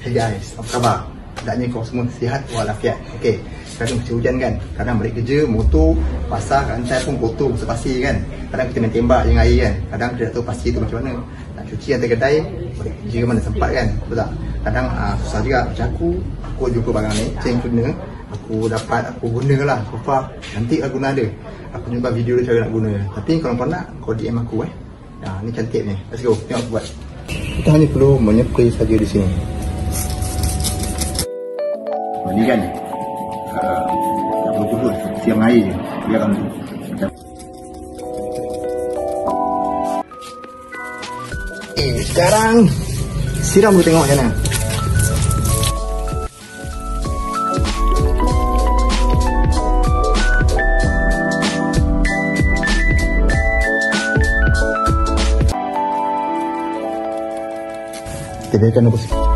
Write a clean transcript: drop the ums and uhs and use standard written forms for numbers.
Hey guys, apa khabar? Hendaknya kau semua sihat walafiat. Okey, sekarang musim hujan kan. Kadang balik kerja, motor, pasar, rantai pun kotor, besar pasir kan. Kadang kita main tembak dengan air kan. Kadang kita tak tahu pasir tu macam mana. Nak cuci hantar kedai, balik kerja mana sempat kan. Betul tak? Kadang susah juga. Macam aku jumpa barang ni, chain guna. Aku gunalah. So far, nanti aku guna ada. Aku jumpa video dia cara nak guna. Tapi kalau kau nak, kau DM aku ni cantik ni. Let's go, tengok aku buat. Kita hanya perlu menyepray saja di sini. Ni kan tak perlu turun, siam air je. Biarkan tu macam sekarang siram dulu, tengok macam mana. Kita biarkan aku sikit.